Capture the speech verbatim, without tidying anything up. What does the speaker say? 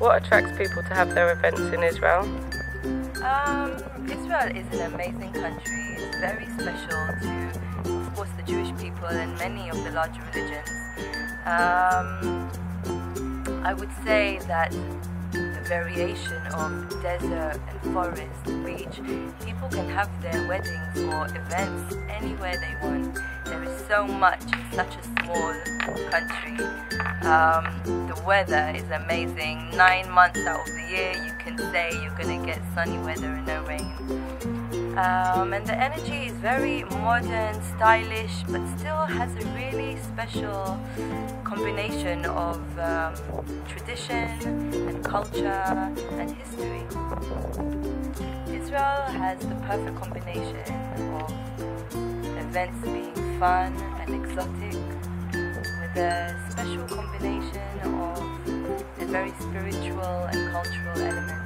What attracts people to have their events in Israel? Um, Israel is an amazing country. It's very special to, of course, the Jewish people and many of the larger religions. Um, I would say that the variation of desert and forest, beach, people can have their weddings or events anywhere they want. There is so much in such a small country. Um, the weather is amazing. Nine months out of the year you can say you're going to get sunny weather and no rain. Um, and the energy is very modern, stylish, but still has a really special combination of um, tradition and culture and history. Israel has the perfect combination of events being fun and exotic, with a special combination of a very spiritual and cultural element.